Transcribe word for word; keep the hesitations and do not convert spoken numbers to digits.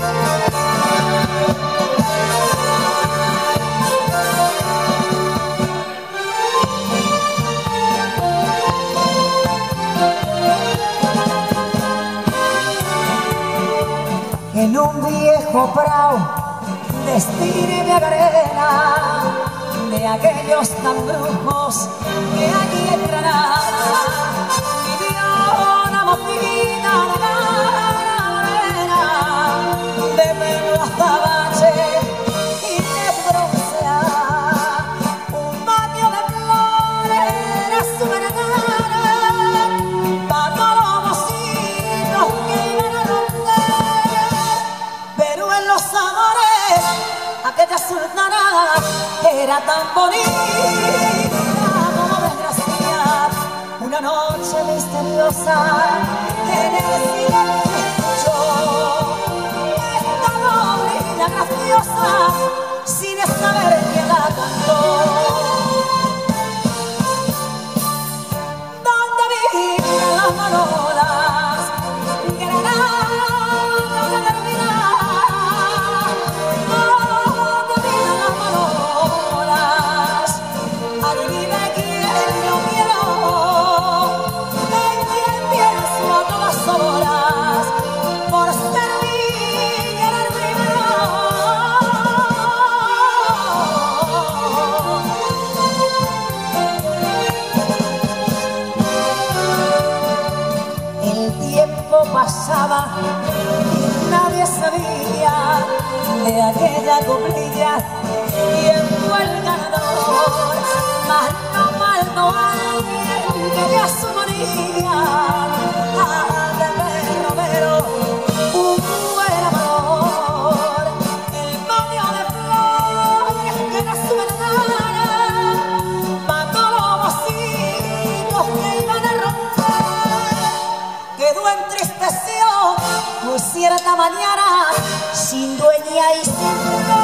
En un viejo prao de estirpe arena, de aquellos tan brujos que allí en Granada vivió una mocita de cara morena, de pelo azabache y de bronceada, un baño de flores era su vergara, pa' todos los mocitos que iban a romper. Pero en los amores aquella sultana era tan bonita como desgraciada. Una noche misteriosa en el silencio, esta noble y la graciosa sin saber quién la cantó. ¿Dónde viven las manolas? Pasaba y nadie sabía de aquella coplilla quién fue el ganador, mas no faltó alguien que ya su manía de perro pero un buen amor, el baño de flores que era su vergara, pa' todos los mocitos que iban a romper. Quedó entristecido, pues cierta mañana, sin dueña y sin